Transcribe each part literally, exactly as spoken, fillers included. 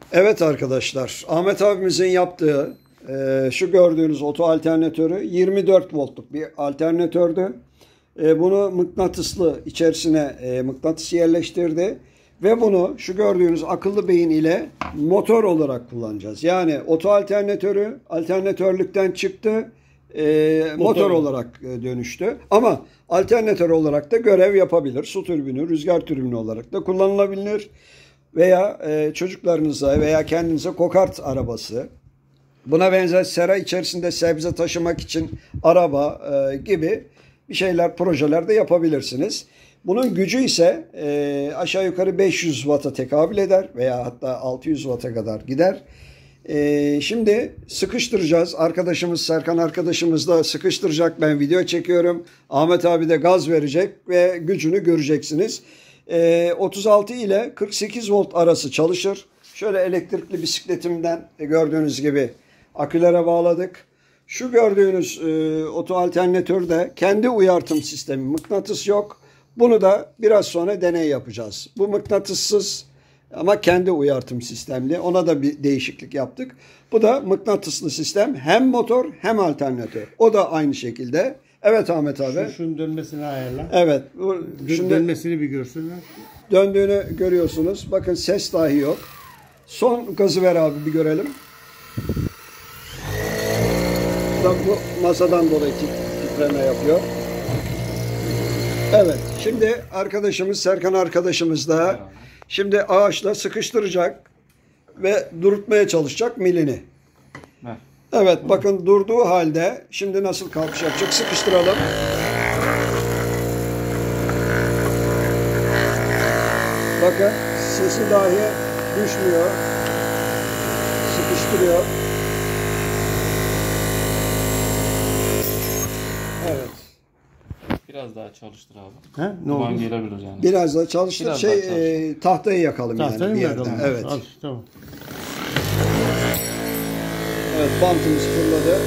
Evet arkadaşlar, Ahmet abimizin yaptığı e, şu gördüğünüz oto alternatörü yirmi dört voltluk bir alternatördü. E, bunu mıknatıslı içerisine e, mıknatıs yerleştirdi. Ve bunu şu gördüğünüz akıllı beyin ile motor olarak kullanacağız. Yani oto alternatörü alternatörlükten çıktı, e, motor, motor olarak e, dönüştü. Ama alternatör olarak da görev yapabilir. Su türbünü, rüzgar türbünü olarak da kullanılabilir. Veya e, çocuklarınıza veya kendinize kokart arabası, buna benzer sera içerisinde sebze taşımak için araba e, gibi bir şeyler, projeler de yapabilirsiniz. Bunun gücü ise e, aşağı yukarı beş yüz watt'a tekabül eder veya hatta altı yüz watt'a kadar gider. E, şimdi sıkıştıracağız. Arkadaşımız Serkan arkadaşımız da sıkıştıracak. Ben video çekiyorum. Ahmet abi de gaz verecek ve gücünü göreceksiniz. E, otuz altı ile kırk sekiz volt arası çalışır. Şöyle elektrikli bisikletimden gördüğünüz gibi akülere bağladık. Şu gördüğünüz e, oto alternatörde kendi uyartım sistemi, mıknatıs yok. Bunu da biraz sonra deney yapacağız. Bu mıknatıssız ama kendi uyartım sistemli. Ona da bir değişiklik yaptık. Bu da mıknatıslı sistem. Hem motor hem alternatör. O da aynı şekilde. Evet Ahmet abi. Şu, şunun dönmesini ayarla. Evet. Bu, şimdi dönmesini bir görsünler. Döndüğünü görüyorsunuz. Bakın ses dahi yok. Son gazı ver abi bir görelim. Bu masadan dolayı titreme yapıyor. Evet. Şimdi arkadaşımız Serkan arkadaşımız da şimdi ağaçla sıkıştıracak ve durutmaya çalışacak milini. Evet. Bakın durduğu halde şimdi nasıl kalkış yapacak? Sıkıştıralım. Bakın sesi dahi düşmüyor. Sıkıştırıyor. Evet. Biraz daha çalıştır abi. He? Ne Duman oldu? gelebilir yani. Biraz daha çalıştır. Biraz şey daha çalıştır. E, tahtayı yakalım Tahtayı yani bir mı yerden. yakalım? Evet. Al, tamam. Evet, bantımız fırladı.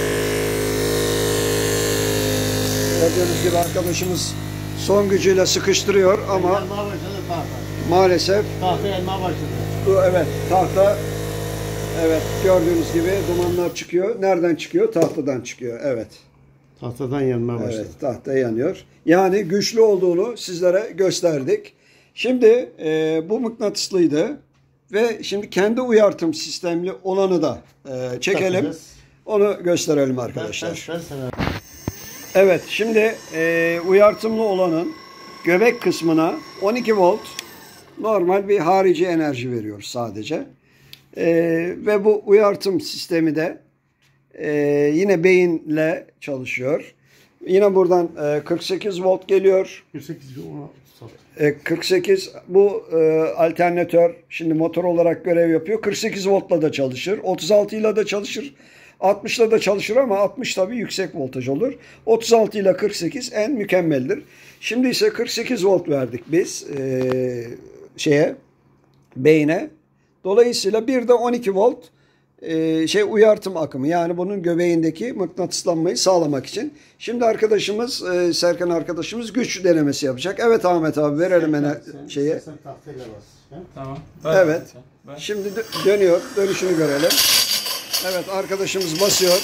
Gördüğünüz gibi arkadaşımız son gücüyle sıkıştırıyor ama Yanmaya başladı tahta. maalesef Tahta yanmaya başladı. bu evet tahta evet gördüğünüz gibi dumanlar çıkıyor. Nereden çıkıyor? Tahtadan çıkıyor. Evet. Tahtadan yanmaya başladı. Evet, tahta yanıyor. Yani güçlü olduğunu sizlere gösterdik. Şimdi e, bu mıknatıslıydı ve şimdi kendi uyartım sistemli olanı da e, çekelim. Takacağız. Onu gösterelim arkadaşlar. Ben, ben, ben Evet, şimdi e, uyartımlı olanın göbek kısmına on iki volt normal bir harici enerji veriyoruz sadece. E, ve bu uyartım sistemi de e, yine beyinle çalışıyor. Yine buradan e, kırk sekiz volt geliyor. kırk sekiz E, kırk sekiz bu e, alternatör şimdi motor olarak görev yapıyor. kırk sekiz voltla da çalışır. otuz altı ile de çalışır. altmışla da çalışır ama altmış tabii yüksek voltaj olur. otuz altı ile kırk sekiz en mükemmeldir. Şimdi ise kırk sekiz volt verdik biz e, şeye beyine. Dolayısıyla bir de on iki volt e, şey uyartım akımı yani bunun göbeğindeki mıknatıslanmayı sağlamak için. Şimdi arkadaşımız e, Serkan arkadaşımız güç denemesi yapacak. Evet Ahmet abi verelim ene şeye. Sen tahtayla bas. He? Tamam. Evet. Ben. Şimdi dö- dönüyor. Dönüşünü görelim. Evet arkadaşımız basıyor.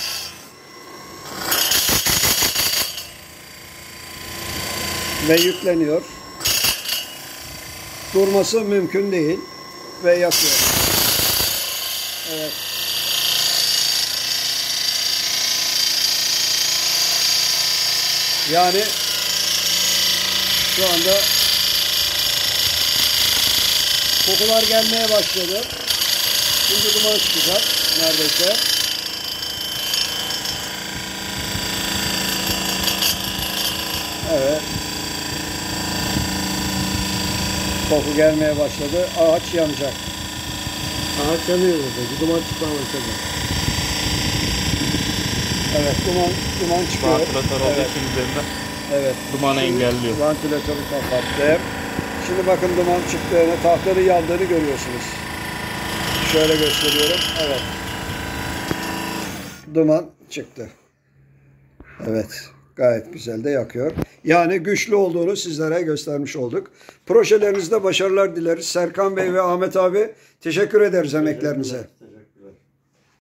Ve yükleniyor. Durması mümkün değil. Ve yakıyor. Evet. Yani şu anda kokular gelmeye başladı. Şimdi duman çıkacak neredeyse. Evet. Koku gelmeye başladı. Ağaç yanacak. Ağaç yanıyor burada. Duman çıkmaya başladı. Evet, duman duman çıkıyor. Vantilatör olduğu Evet. için üzerinde Evet. dumanı Şimdi engelliyor. Vantilatörü kapattım. Şimdi bakın duman çıktığını, tahtanın yandığını görüyorsunuz. Şöyle gösteriyorum. Evet. Duman çıktı. Evet. Gayet güzel de yakıyor. Yani güçlü olduğunu sizlere göstermiş olduk. Projelerinizde başarılar dileriz. Serkan Bey ve Ahmet abi teşekkür ederiz emeklerinize.